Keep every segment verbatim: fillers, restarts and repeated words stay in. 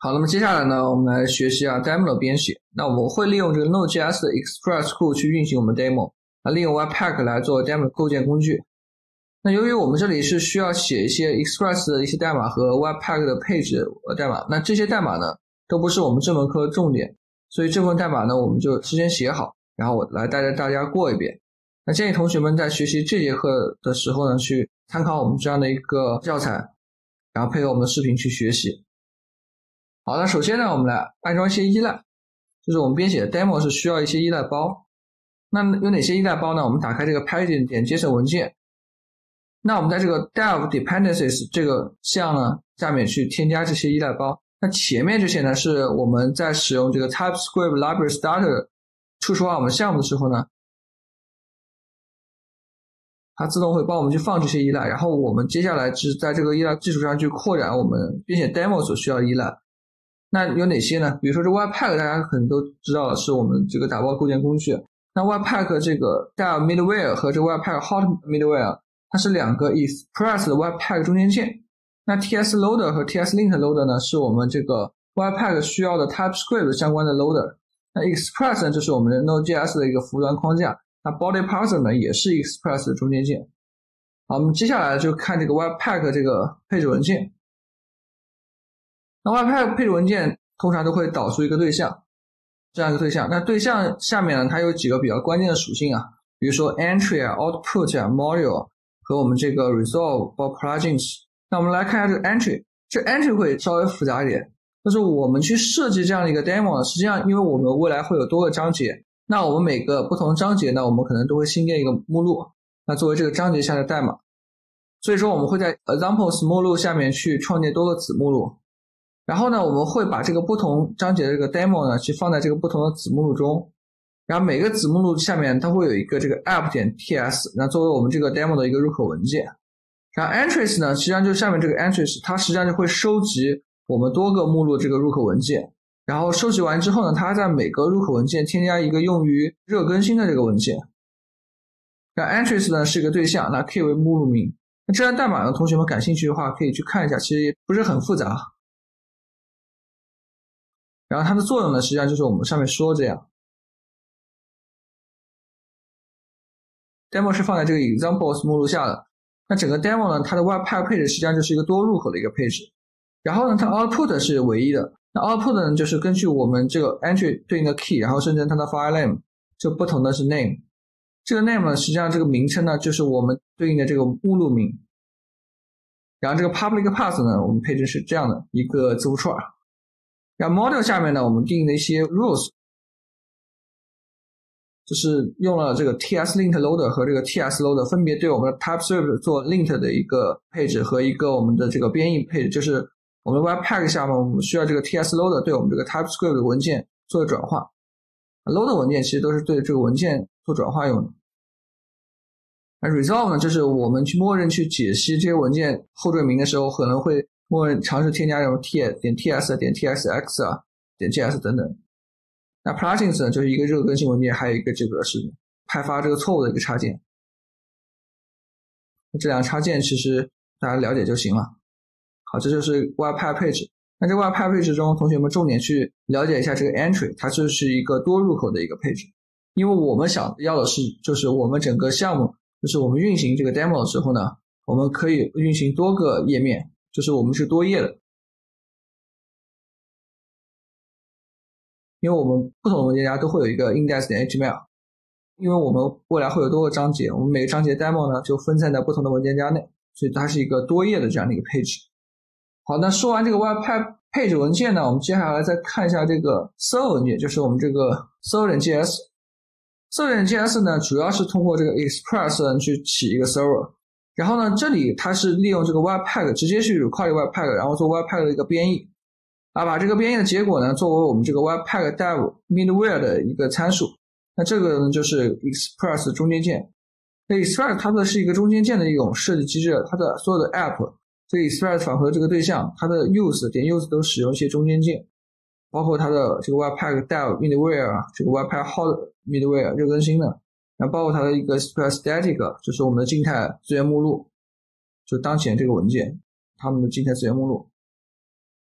好，那么接下来呢，我们来学习啊 demo 的编写。那我们会利用这个 Node.js 的 Express 库去运行我们 demo， 啊，利用 Webpack 来做 demo 构建工具。那由于我们这里是需要写一些 Express 的一些代码和 Webpack 的配置代码，那这些代码呢都不是我们这门课的重点，所以这份代码呢我们就提前写好，然后我来带着大家过一遍。那建议同学们在学习这节课的时候呢，去参考我们这样的一个教材，然后配合我们的视频去学习。好，那首先呢，我们来安装一些依赖，就是我们编写的 demo 是需要一些依赖包。那有哪些依赖包呢？我们打开这个 package.json 文件，那我们在这个 dev dependencies 这个项呢下面去添加这些依赖包。那前面这些呢是我们在使用这个 TypeScript Library Starter 触触发我们项目的时候呢，它自动会帮我们去放这些依赖，然后我们接下来是在这个依赖基础上去扩展我们编写 demo 所需要的依赖。那有哪些呢？比如说这 Webpack 大家可能都知道了，是我们这个打包构建工具。那 Webpack 这个 dev middleware 和这个 Webpack hot middleware 它是两个 Express 的 Webpack 中间件。那 ts loader 和 ts lint loader 呢是我们这个 Webpack 需要的 TypeScript 相关的 loader。那 Express 呢就是我们的 Node.js 的一个服务端框架。那 body parser 呢也是 Express 的中间件。好，我们接下来就看这个 Webpack 这个配置文件。那 Webpack 配置文件通常都会导出一个对象，这样一个对象。那对象下面呢，它有几个比较关键的属性啊，比如说 entry 啊、output 啊、module 和我们这个 resolve 包括 plugins。那我们来看一下这个 entry， 这 entry 会稍微复杂一点，就是我们去设计这样的一个 demo 呢，实际上因为我们未来会有多个章节，那我们每个不同的章节呢，我们可能都会新建一个目录，那作为这个章节下的代码。所以说我们会在 examples 目录下面去创建多个子目录。然后呢，我们会把这个不同章节的这个 demo 呢，去放在这个不同的子目录中。然后每个子目录下面它会有一个这个 app.ts， 那作为我们这个 demo 的一个入口文件。然后 entries 呢，实际上就是下面这个 entries， 它实际上就会收集我们多个目录这个入口文件。然后收集完之后呢，它在每个入口文件添加一个用于热更新的这个文件。然后 entries 呢是一个对象，那 key 为目录名。那这段代码呢，同学们感兴趣的话可以去看一下，其实也不是很复杂。然后它的作用呢，实际上就是我们上面说这样。demo 是放在这个 examples 目录下的。那整个 demo 呢，它的 Webpack 配置实际上就是一个多入口的一个配置。然后呢，它 output 是唯一的。那 output 呢，就是根据我们这个 entry 对应的 key， 然后生成它的 file name， 就不同的是 name。这个 name 呢，实际上这个名称呢，就是我们对应的这个目录名。然后这个 public path 呢，我们配置是这样的一个字符串。然后 module 下面呢，我们定义的一些 rules， 就是用了这个 ts lint loader 和这个 ts loader 分别对我们的 TypeScript 做 lint 的一个配置和一个我们的这个编译配置，就是我们的 Webpack 下面我们需要这个 ts loader 对我们这个 TypeScript 的文件做转化。loader 文件其实都是对这个文件做转化用的。那 resolve 呢，就是我们去默认去解析这些文件后缀名的时候，可能会默认尝试添加这种 t 点 ts 点 tsx 啊点 gs 等等。那 plugins 呢，就是一个热更新文件，还有一个这个是派发这个错误的一个插件。这两个插件其实大家了解就行了。好，这就是 Webpack 配置。那这 Webpack 配置中，同学们重点去了解一下这个 entry， 它就是一个多入口的一个配置。因为我们想要的是，就是我们整个项目，就是我们运行这个 demo 的时候呢，我们可以运行多个页面，就是我们是多页的。因为我们不同的文件夹都会有一个 index.html， 因为我们未来会有多个章节，我们每个章节 demo 呢就分散在不同的文件夹内，所以它是一个多页的这样的一个配置。好，那说完这个 Webpack 配置文件呢，我们接下来再看一下这个 server 文件，就是我们这个 server.js。server.js 呢主要是通过这个 Express 呢去起一个 server， 然后呢这里它是利用这个 Webpack 直接去 require Webpack， 然后做 Webpack 的一个编译。啊，把这个编译的结果呢，作为我们这个 Webpack dev middleware 的一个参数。那这个呢，就是 Express 中间件。那 Express 它的是一个中间件的一种设计机制，它的所有的 app， 这个 Express 返回的这个对象，它的 use 点 use 都使用一些中间件，包括它的这个 Webpack dev middleware 啊，这个 Webpack hot middleware 热更新的，然后包括它的一个 Express static， 就是我们的静态资源目录，就当前这个文件它们的静态资源目录。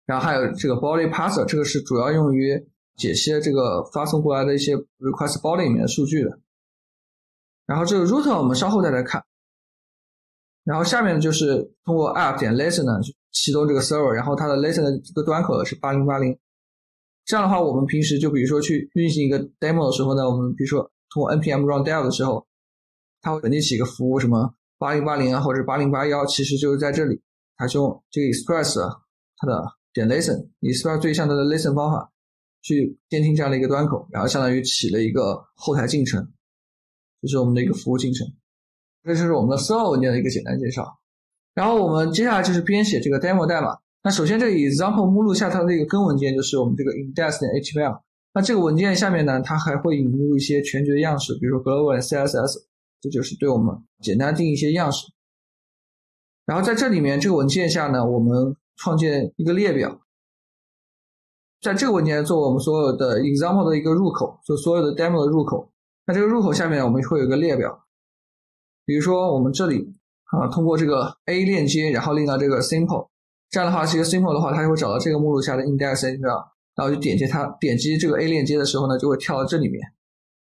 然后还有这个 body parser， 这个是主要用于解析这个发送过来的一些 request body 里面的数据的。然后这个 router 我们稍后再来看。然后下面就是通过 app 点 listener 启动这个 server， 然后它的 listener 这个端口是八零八零。这样的话，我们平时就比如说去运行一个 demo 的时候呢，我们比如说通过 npm run dev 的时候，它会本地起一个服务什么八零八零啊或者八零八一，其实就是在这里，它是用这个 express 它的点 listen express 对象它的 listen 方法去监听这样的一个端口，然后相当于起了一个后台进程，这是我们的一个服务进程。这就是我们的 server 文件的一个简单介绍。然后我们接下来就是编写这个 demo 代码。那首先这个 example 目录下它的一个根文件就是我们这个 index.html。那这个文件下面呢，它还会引入一些全局的样式，比如说 global C S S， 这就是对我们简单定义一些样式。然后在这里面这个文件下呢，我们创建一个列表，在这个文件作为我们所有的 example 的一个入口，就所有的 demo 的入口。那这个入口下面我们会有一个列表，比如说我们这里啊，通过这个 A 链接，然后令到这个 simple， 这样的话是一个 simple 的话，它就会找到这个目录下的 index.html， 然后就点击它，点击这个 A 链接的时候呢，就会跳到这里面。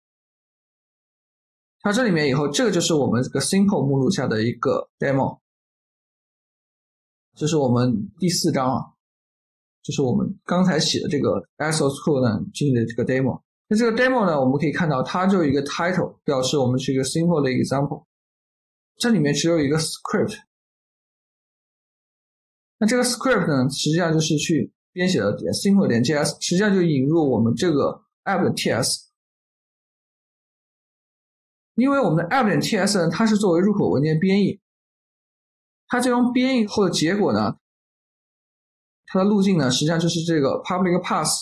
跳到这里面以后，这个就是我们这个 simple 目录下的一个 demo， 这是我们第四章啊，就是我们刚才写的这个 Axos code 呢进行的这个 demo。那这个 demo 呢，我们可以看到它就有一个 title， 表示我们是一个 simple 的 example。这里面只有一个 script， 那这个 script 呢，实际上就是去编写的 simple.js， 实际上就引入我们这个 app.ts。因为我们的 app.ts 呢，它是作为入口文件编译，它最终编译后的结果呢，它的路径呢，实际上就是这个 public path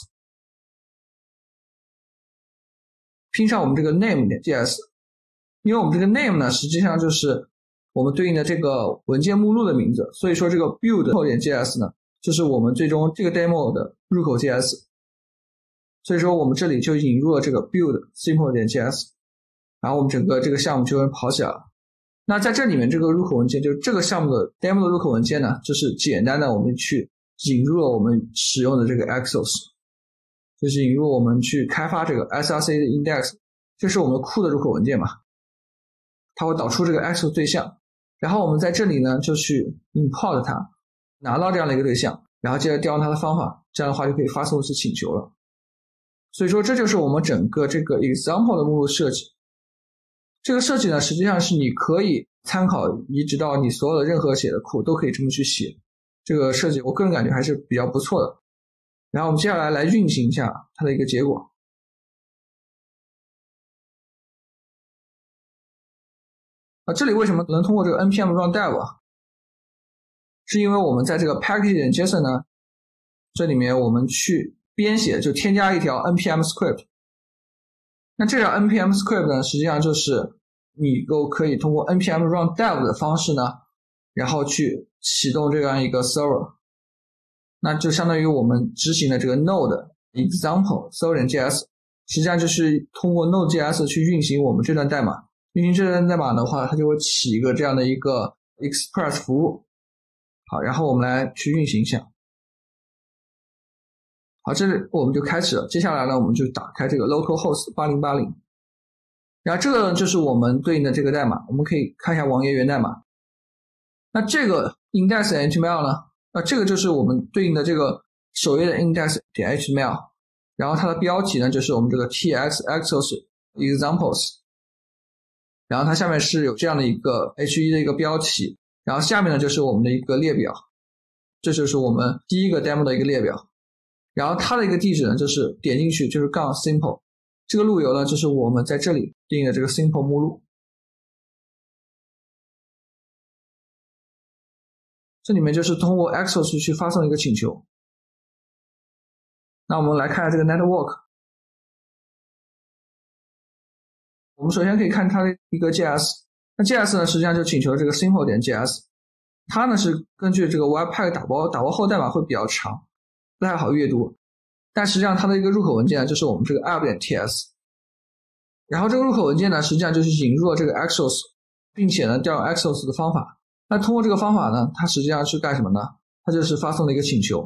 拼上我们这个 name.js。因为我们这个 name 呢，实际上就是我们对应的这个文件目录的名字，所以说这个 build.js 呢，就是我们最终这个 demo 的入口 J S。所以说我们这里就引入了这个 build simple.js， 然后我们整个这个项目就会跑起来了。那在这里面这个入口文件，就是这个项目的 demo 的入口文件呢，就是简单的我们去引入了我们使用的这个 Axos， 就是引入我们去开发这个 S R C 的 index， 这是我们库的入口文件嘛。它会导出这个 Axos 对象，然后我们在这里呢就去 import 它，拿到这样的一个对象，然后接着调用它的方法，这样的话就可以发送一次请求了。所以说这就是我们整个这个 example 的目录设计。这个设计呢，实际上是你可以参考移植到你所有的任何写的库，都可以这么去写。这个设计我个人感觉还是比较不错的。然后我们接下来来运行一下它的一个结果。啊，这里为什么能通过这个 npm run dev 啊？是因为我们在这个 package.json 呢，这里面我们去编写，就添加一条 npm script。那这条 npm script 呢，实际上就是你都可以通过 npm run dev 的方式呢，然后去启动这样一个 server。那就相当于我们执行的这个 node example server.js， 实际上就是通过 node.js 去运行我们这段代码。运行这段代码的话，它就会起一个这样的一个 express 服务。好，然后我们来去运行一下。好，这里我们就开始了。接下来呢，我们就打开这个 localhost 八零八零。然后这个就是我们对应的这个代码，我们可以看一下网页源代码。那这个 index.html 呢，那这个就是我们对应的这个首页的 index.html， 然后它的标题呢就是我们这个 tx axos examples。然后它下面是有这样的一个 H 一 的一个标题，然后下面呢就是我们的一个列表，这就是我们第一个 demo 的一个列表。然后它的一个地址呢就是点进去就是杠 simple， 这个路由呢就是我们在这里定义的这个 simple 目录。这里面就是通过 Axos 去发送一个请求。那我们来看一下这个 network。我们首先可以看它的一个 J S， 那 J S 呢实际上就请求这个 simple.js， 它呢是根据这个 webpack 打包，打包后代码会比较长，不太好阅读，但实际上它的一个入口文件就是我们这个 app.ts， 然后这个入口文件呢实际上就是引入了这个 Axos， 并且呢调用 Axos 的方法。那通过这个方法呢，它实际上是干什么呢？它就是发送了一个请求，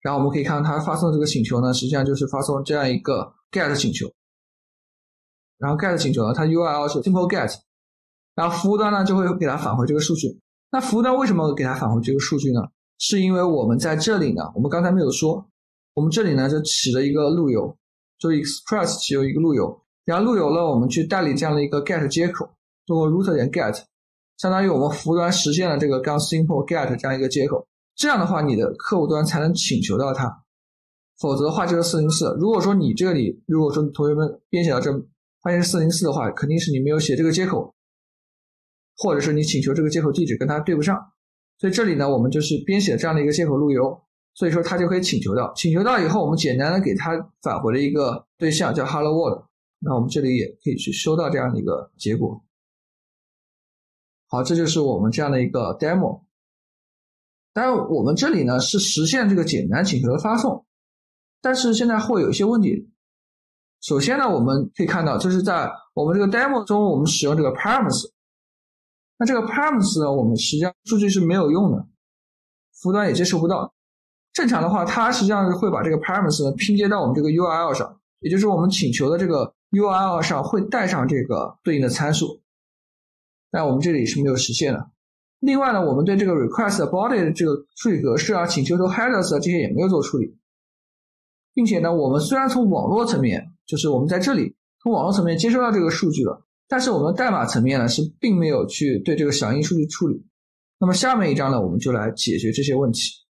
然后我们可以看到它发送这个请求呢，实际上就是发送这样一个 get 请求，然后 get 请求呢，它 U R L 是 simple get， 然后服务端呢就会给它返回这个数据。那服务端为什么给它返回这个数据呢？是因为我们在这里呢，我们刚才没有说，我们这里呢就起了一个路由，就 express 起有一个路由，然后路由了我们去代理这样的一个 get 接口，通过 root 点 get， 相当于我们服务端实现了这个刚 simple get 这样一个接口，这样的话你的客户端才能请求到它，否则的话就是四零四。如果说你这里，如果说同学们编写到这发现是四零四的话，肯定是你没有写这个接口，或者是你请求这个接口地址跟它对不上。所以这里呢，我们就是编写这样的一个接口路由，所以说它就可以请求到。请求到以后，我们简单的给它返回了一个对象叫 Hello World， 那我们这里也可以去收到这样的一个结果。好，这就是我们这样的一个 demo。当然我们这里呢是实现这个简单请求的发送，但是现在会有一些问题。首先呢，我们可以看到就是在我们这个 demo 中，我们使用这个 params， 那这个 params 呢，我们实际上数据是没有用的，服务端也接收不到。正常的话，它实际上是会把这个 params 呢拼接到我们这个 U R L 上，也就是我们请求的这个 U R L 上会带上这个对应的参数，但我们这里是没有实现的。另外呢，我们对这个 request body 的这个处理格式啊、请求头 headers 啊这些也没有做处理，并且呢，我们虽然从网络层面，就是我们在这里从网络层面接收到这个数据了，但是我们的代码层面呢是并没有去对这个响应数据处理。那么下面一章呢，我们就来解决这些问题。